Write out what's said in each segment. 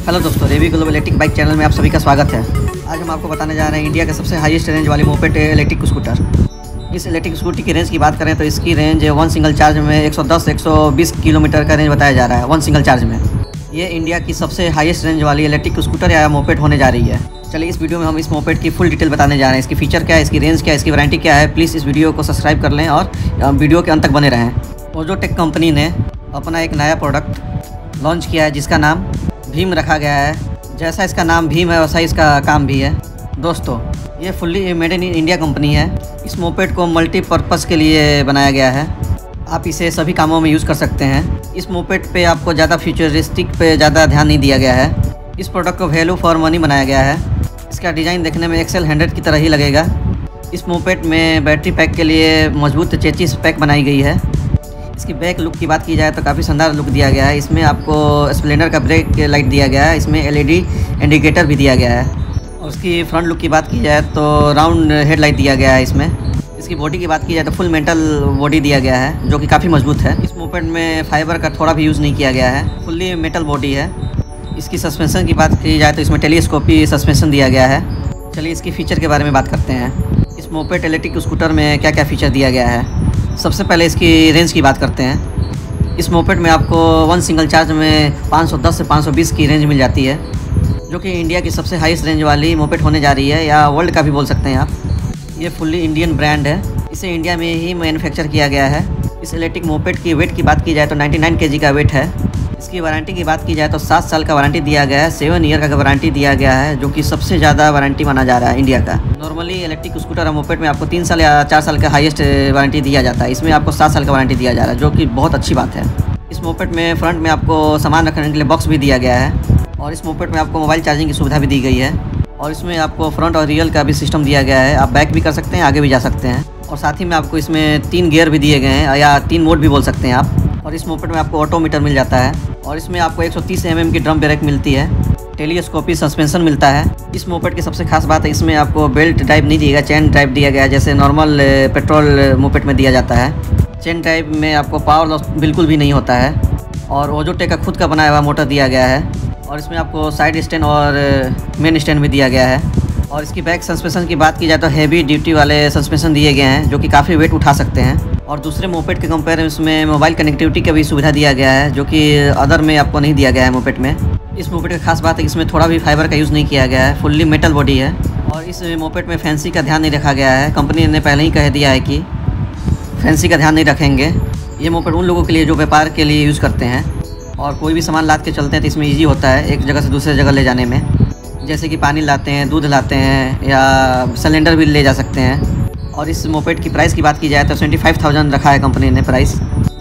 Hello दोस्तों, Revi global electric bike channel में आप सभी का स्वागत है। आज हम आपको बताने जा रहे हैं इंडिया के सबसे हाईएस्ट रेंज वाली मोपेड इलेक्ट्रिक स्कूटर। इस इलेक्ट्रिक स्कूटी की रेंज की बात करें तो इसकी रेंज वन सिंगल चार्ज में 110-120 किलोमीटर का रेंज बताया जा रहा है वन सिंगल चार्ज में। ये इंडिया की सबसे हाईएस्ट रेंज वाली इलेक्ट्रिक स्कूटर या मोपेड होने जा रही है। चलिए इस वीडियो में हम इस मोपेड की फुल डिटेल बताने जा रहे हैं। इसकी फीचर क्या है, इसकी रेंज क्या है, इसकी वारंटी क्या है। प्लीज़ इस वीडियो को सब्सक्राइब कर लें और वीडियो के अंत तक बने रहें। ओजोटेक कंपनी ने अपना एक नया प्रोडक्ट लॉन्च किया है जिसका नाम भीम रखा गया है। जैसा इसका नाम भीम है वैसा इसका काम भी है। दोस्तों, ये fully made in India company है। इस मोपेड को मल्टीपर्पज़ के लिए बनाया गया है। आप इसे सभी कामों में यूज़ कर सकते हैं। इस मोपेड पे आपको ज़्यादा फ्यूचरिस्टिक पे ज़्यादा ध्यान नहीं दिया गया है। इस प्रोडक्ट को वैल्यू फॉर मनी बनाया गया है। इसका डिज़ाइन देखने में एक्सेल 100 की तरह ही लगेगा। इस मोपेड में बैटरी पैक के लिए मजबूत चेचिस पैक बनाई गई है। इसकी बैक लुक की बात की जाए तो काफ़ी शानदार लुक दिया गया है। इसमें आपको स्प्लेंडर का ब्रेक लाइट दिया गया है। इसमें एलईडी इंडिकेटर भी दिया गया है। और उसकी फ्रंट लुक की बात की जाए तो राउंड हेडलाइट दिया गया है। इसमें इसकी बॉडी की बात की जाए तो फुल मेटल बॉडी दिया गया है जो कि काफ़ी मजबूत है। इस मोपेड में फाइबर का थोड़ा भी यूज़ नहीं किया गया है, फुल्ली मेटल बॉडी है। इसकी सस्पेंशन की बात की जाए तो इसमें टेलीस्कोपी सस्पेंशन दिया गया है। चलिए इसकी फ़ीचर के बारे में बात करते हैं। इस मोपेड इलेक्ट्रिक स्कूटर में क्या क्या फ़ीचर दिया गया है। सबसे पहले इसकी रेंज की बात करते हैं। इस मोपेड में आपको वन सिंगल चार्ज में 510 से 520 की रेंज मिल जाती है, जो कि इंडिया की सबसे हाईएस्ट रेंज वाली मोपेड होने जा रही है, या वर्ल्ड का भी बोल सकते हैं आप। ये फुल्ली इंडियन ब्रांड है। इसे इंडिया में ही मैन्युफैक्चर किया गया है। इस इलेक्ट्रिक मोपेड की वेट की बात की जाए तो 99 kg का वेट है। इसकी वारंटी की बात की जाए तो 7 साल का वारंटी दिया गया है, 7 ईयर का वारंटी दिया गया है, जो कि सबसे ज़्यादा वारंटी माना जा रहा है इंडिया का। नॉर्मली इलेक्ट्रिक स्कूटर और मोपेड में आपको 3 साल या 4 साल का हाईएस्ट वारंटी दिया जाता है। इसमें आपको 7 साल का वारंटी दिया जा रहा है, जो कि बहुत अच्छी बात है। इस मोपेड में फ्रंट में आपको सामान रखने के लिए बॉक्स भी दिया गया है। और इस मोपेड में आपको मोबाइल चार्जिंग की सुविधा भी दी गई है। और इसमें आपको फ्रंट और रियर का भी सिस्टम दिया गया है। आप बैक भी कर सकते हैं, आगे भी जा सकते हैं। और साथ ही में आपको इसमें 3 गियर भी दिए गए हैं, या 3 मोड भी बोल सकते हैं आप। और इस मोपेड में आपको ऑटोमीटर मिल जाता है। और इसमें आपको 130 mm की ड्रम ब्रेक मिलती है। टेलीस्कोपी सस्पेंशन मिलता है। इस मोपेड की सबसे खास बात है इसमें आपको बेल्ट ड्राइव नहीं दिएगा, चेन ड्राइव दिया गया है, जैसे नॉर्मल पेट्रोल मोपेड में दिया जाता है। चेन ड्राइव में आपको पावर लॉस बिल्कुल भी नहीं होता है। और ओजोटेक का खुद का बनाया हुआ मोटर दिया गया है। और इसमें आपको साइड स्टैंड और मेन स्टैंड भी दिया गया है। और इसकी बैक सस्पेंशन की बात की जाए तो हैवी ड्यूटी वाले सस्पेंशन दिए गए हैं, जो कि काफ़ी वेट उठा सकते हैं। और दूसरे मोपेड के कंपेयर में मोबाइल कनेक्टिविटी का भी सुविधा दिया गया है, जो कि अदर में आपको नहीं दिया गया है मोपेड में। इस मोपेड की खास बात है इसमें थोड़ा भी फाइबर का यूज़ नहीं किया गया है, फुल्ली मेटल बॉडी है। और इस मोपेड में फैंसी का ध्यान नहीं रखा गया है। कंपनी ने पहले ही कह दिया है कि फैंसी का ध्यान नहीं रखेंगे। ये मोपेड उन लोगों के लिए जो व्यापार के लिए यूज़ करते हैं और कोई भी सामान लाद के चलते हैं तो इसमें ईजी होता है एक जगह से दूसरे जगह ले जाने में। जैसे कि पानी लाते हैं, दूध लाते हैं, या सिलेंडर भी ले जा सकते हैं। और इस मोपेड की प्राइस की बात की जाए तो 75,000 रखा है कंपनी ने प्राइस।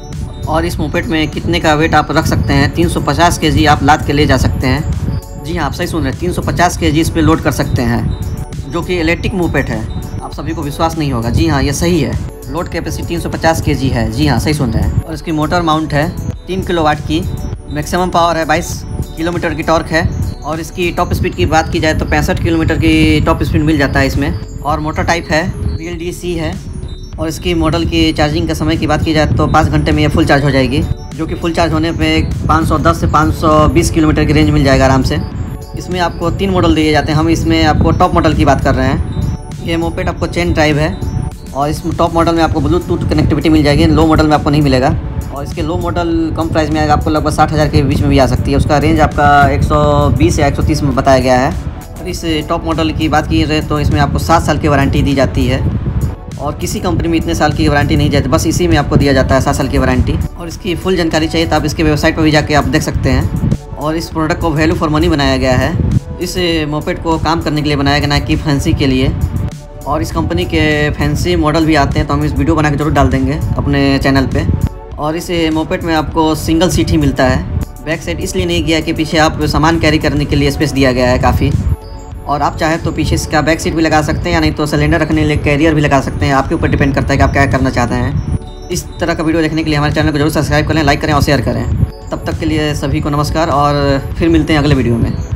और इस मोपेड में कितने का वेट आप रख सकते हैं, 350 kg आप लाद के ले जा सकते हैं। जी हाँ, आप सही सुन रहे हैं, 350 kg इस पर लोड कर सकते हैं, जो कि इलेक्ट्रिक मोपेड है। आप सभी को विश्वास नहीं होगा, जी हाँ ये सही है। लोड कैपेसिटी 350 kg है। जी हाँ, सही सुन रहे हैं। और इसकी मोटर माउंट है 3 किलोवाट की। मैक्सिमम पावर है 22 किलोमीटर की टॉर्क है। और इसकी टॉप स्पीड की बात की जाए तो 65 किलोमीटर की टॉप स्पीड मिल जाता है इसमें। और मोटर टाइप है VLDC है। और इसकी मॉडल की चार्जिंग का समय की बात की जाए तो 5 घंटे में ये फुल चार्ज हो जाएगी, जो कि फुल चार्ज होने पे 510 से 520 किलोमीटर की रेंज मिल जाएगा आराम से। इसमें आपको 3 मॉडल दिए जाते हैं। हम इसमें आपको टॉप मॉडल की बात कर रहे हैं। ये मोपेड आपको चेन ड्राइव है। और इस टॉप मॉडल में आपको ब्लूटूथ कनेक्टिविटी मिल जाएगी, लो मॉडल में आपको नहीं मिलेगा। और इसके लो मॉडल कम प्राइस में आएगा, आपको लगभग 60,000 के बीच में भी आ सकती है। उसका रेंज आपका 120 या 130 में बताया गया है। और इस टॉप मॉडल की बात की जाए तो इसमें आपको 7 साल की वारंटी दी जाती है। और किसी कंपनी में इतने साल की वारंटी नहीं जाती, बस इसी में आपको दिया जाता है 7 साल की वारंटी। और इसकी फुल जानकारी चाहिए तो आप इसके वेबसाइट पर भी जाके आप देख सकते हैं। और इस प्रोडक्ट को वैल्यू फॉर मनी बनाया गया है। इस मोपेड को काम करने के लिए बनाया गया, ना कि फैंसी के लिए। और इस कंपनी के फैंसी मॉडल भी आते हैं, तो हम इस वीडियो बना के जरूर डाल देंगे अपने चैनल पे। और इस मोपेड में आपको सिंगल सीट ही मिलता है। बैक साइड इसलिए नहीं किया कि पीछे आप सामान कैरी करने के लिए स्पेस दिया गया है काफ़ी। और आप चाहे तो पीछे इसका बैक सीट भी लगा सकते हैं, या नहीं तो सिलेंडर रखने के लिए कैरियर भी लगा सकते हैं। आपके ऊपर डिपेंड करता है कि आप क्या करना चाहते हैं। इस तरह का वीडियो देखने के लिए हमारे चैनल को जरूर सब्सक्राइब करें, लाइक करें और शेयर करें। तब तक के लिए सभी को नमस्कार, और फिर मिलते हैं अगले वीडियो में।